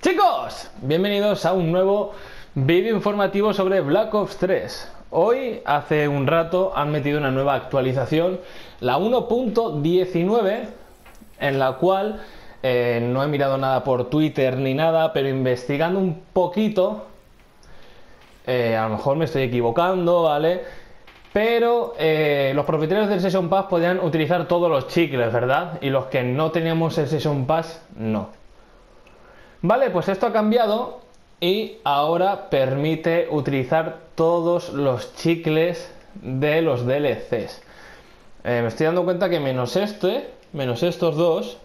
Chicos, bienvenidos a un nuevo vídeo informativo sobre Black Ops 3. Hoy, hace un rato, han metido una nueva actualización, la 1.19, en la cual no he mirado nada por Twitter ni nada, pero investigando un poquito, a lo mejor me estoy equivocando, ¿vale? Pero los propietarios del Season Pass podían utilizar todos los chicles, ¿verdad? Y los que no teníamos el Season Pass, no. Vale, pues esto ha cambiado y ahora permite utilizar todos los chicles de los DLCs. Me estoy dando cuenta que menos estos dos,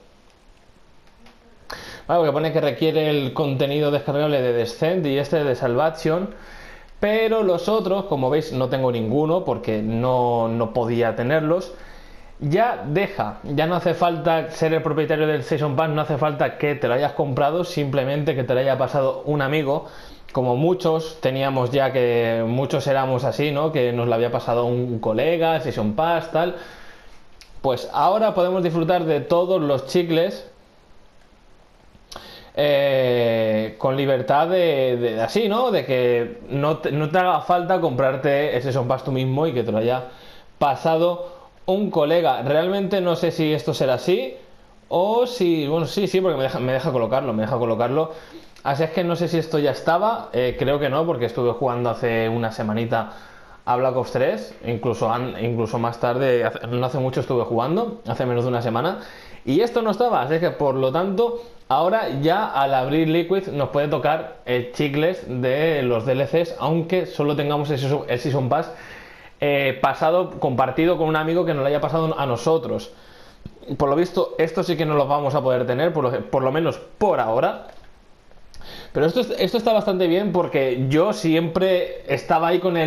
vale, porque pone que requiere el contenido descargable de Descent y este de Salvation, pero los otros, como veis, no tengo ninguno porque no podía tenerlos. Ya no hace falta ser el propietario del Season Pass, no hace falta que te lo hayas comprado, simplemente que te lo haya pasado un amigo, como muchos teníamos ya, que muchos éramos así, ¿no? Que nos lo había pasado un colega, el Season Pass, tal. Pues ahora podemos disfrutar de todos los chicles con libertad de así, ¿no? De que no te haga falta comprarte el Season Pass tú mismo y que te lo haya pasado un colega. Realmente no sé si esto será así o si, bueno, sí, porque me deja colocarlo, así es que no sé si esto ya estaba, creo que no, porque estuve jugando hace una semanita a Black Ops 3, incluso más tarde, no hace mucho estuve jugando, hace menos de una semana, y esto no estaba, así que por lo tanto ahora ya al abrir Liquid nos puede tocar chicles de los DLCs, aunque solo tengamos el Season Pass compartido con un amigo que nos lo haya pasado a nosotros. Por lo visto, esto sí que no lo vamos a poder tener, por lo menos por ahora. Pero esto está bastante bien, porque yo siempre estaba ahí con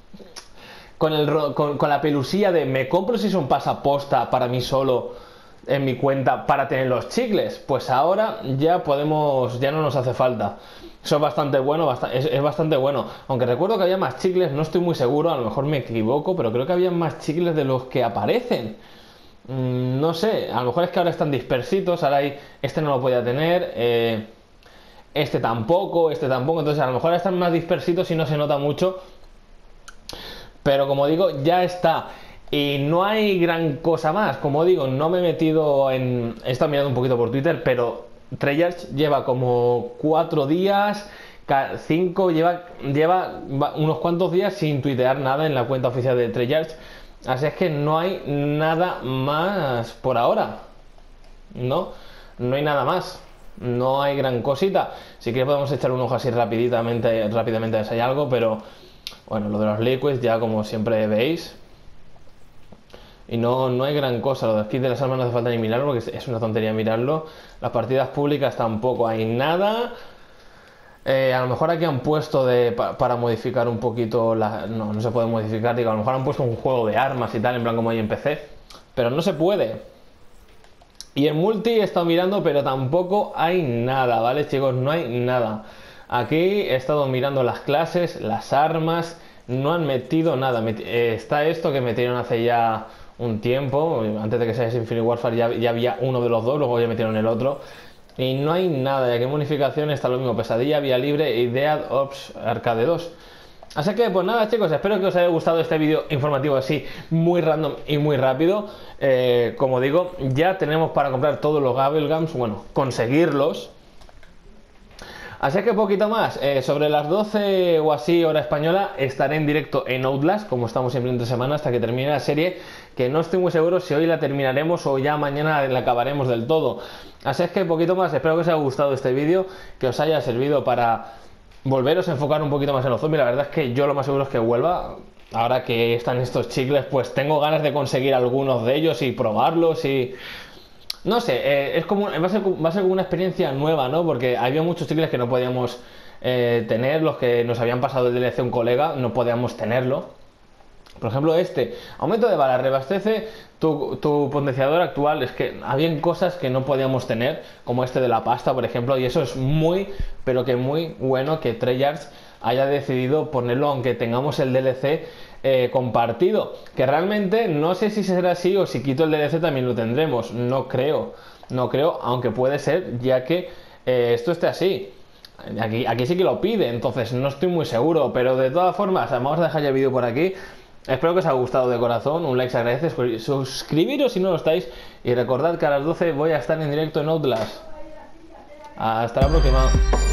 la pelusía de me compro si es un pasaposta para mí solo en mi cuenta para tener los chicles. Pues ahora ya no nos hace falta. Eso es bastante bueno, es bastante bueno. Aunque recuerdo que había más chicles, no estoy muy seguro, a lo mejor me equivoco, pero creo que había más chicles de los que aparecen. No sé, a lo mejor es que ahora están dispersitos, ahora este no lo podía tener, este tampoco, entonces a lo mejor ahora están más dispersitos y no se nota mucho. Pero como digo, ya está. Y no hay gran cosa más. Como digo, no me he metido he estado mirando un poquito por Twitter, pero Treyarch lleva como 4 días, 5, lleva unos cuantos días sin tuitear nada en la cuenta oficial de Treyarch. Así es que no hay nada más por ahora. No hay nada más. No hay gran cosita. Si quieres podemos echar un ojo así rápidamente a ver si hay algo, pero bueno, lo de los liquids ya como siempre veis. Y no hay gran cosa. Lo de skins de las armas no hace falta ni mirarlo, porque es una tontería mirarlo. Las partidas públicas tampoco hay nada. A lo mejor aquí han puesto para modificar un poquito no se puede modificar, digo, a lo mejor han puesto un juego de armas y tal, en plan como hay en PC, pero no se puede. Y en multi he estado mirando, pero tampoco hay nada, ¿vale, chicos? No hay nada. Aquí he estado mirando las clases, las armas, no han metido nada. Está esto que metieron hace ya un tiempo, antes de que sea Infinite Warfare ya había uno de los dos, luego ya metieron el otro. Y no hay nada, ya que bonificación está lo mismo, Pesadilla, Vía Libre y Dead Ops Arcade 2. Así que pues nada, chicos, espero que os haya gustado este vídeo informativo así, muy random y muy rápido. Como digo, ya tenemos para comprar todos los Bubblegums, bueno, conseguirlos. Así que poquito más, sobre las 12 o así hora española estaré en directo en Outlast, como estamos siempre entre semana hasta que termine la serie, que no estoy muy seguro si hoy la terminaremos o ya mañana la acabaremos del todo. Así es que poquito más, espero que os haya gustado este vídeo, que os haya servido para volveros a enfocar un poquito más en los zombies. La verdad es que yo lo más seguro es que vuelva, ahora que están estos chicles, pues tengo ganas de conseguir algunos de ellos y probarlos y... No sé, va a ser como una experiencia nueva, ¿no? Porque había muchos chicles que no podíamos tener, los que nos habían pasado el DLC a un colega, no podíamos tenerlo. Por ejemplo, aumento de balas, reabastece tu potenciador actual. Es que habían cosas que no podíamos tener, como este de la pasta, por ejemplo, y eso es muy, pero que muy bueno que Treyarch haya decidido ponerlo, aunque tengamos el DLC compartido, que realmente no sé si será así o si quito el DLC también lo tendremos, no creo, aunque puede ser, ya que esto esté así. Aquí sí que lo pide, entonces no estoy muy seguro, pero de todas formas, vamos a dejar ya el vídeo por aquí. Espero que os haya gustado de corazón, un like se agradece, suscribiros si no lo estáis y recordad que a las 12 voy a estar en directo en Outlast. Hasta la próxima.